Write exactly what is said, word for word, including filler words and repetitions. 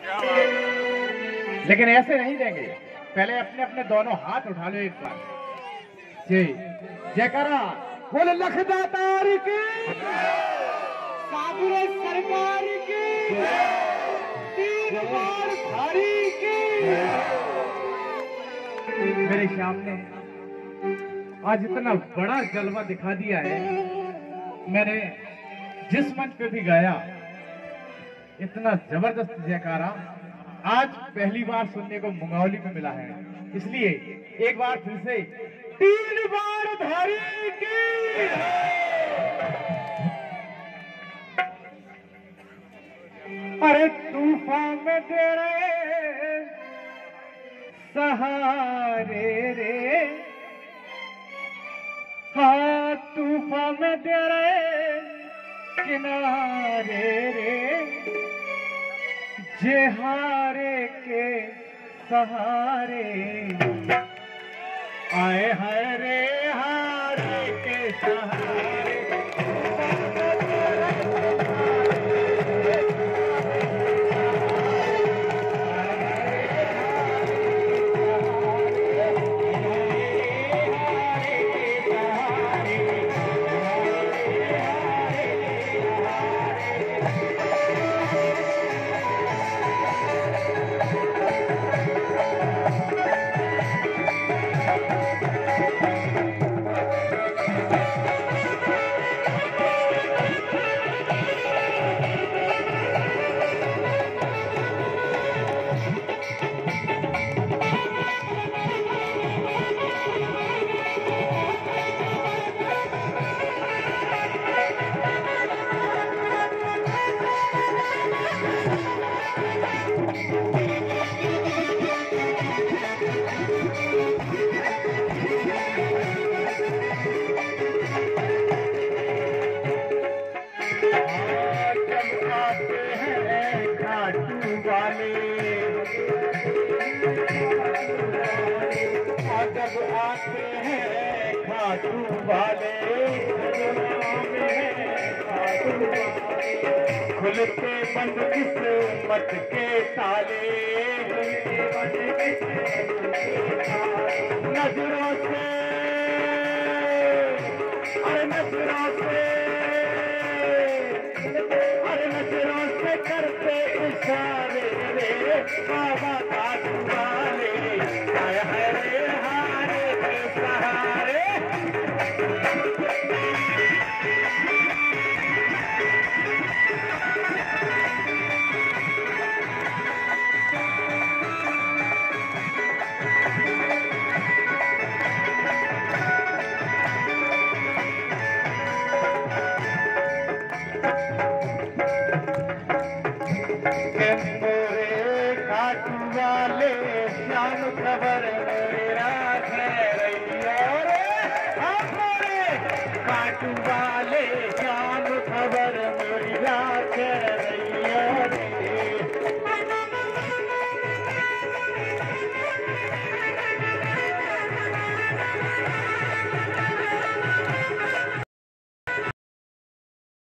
लेकिन ऐसे नहीं देंगे, पहले अपने अपने दोनों हाथ उठा लो एक बार। जी जयकारा बोले लखदातार की, काबुल सरकार की, तीन बार धारी की। मेरे श्याम ने आज इतना बड़ा जलवा दिखा दिया है। मैंने जिस मंच पे भी गाया इतना जबरदस्त जयकारा आज पहली बार सुनने को मुंगावली में मिला है। इसलिए एक बार फिर से तीन बार धारी की। अरे तूफान में तेरे सहारे रे, हाँ तूफान में तेरे किनारे रे, जेहारे के सहारे आए हाय रे, हारे के सहारे। जब आते हैं खाटू वाले, खुलते बंद किस्मत के ताले, नजरों से अरे नजरों से अरे नजरों से करते इशारे रे बाबा खाटू वाले। आया है रे हारे के सहारे। वाले श्याम खबर मेरा है रैया रे, हमारे काटू वाले।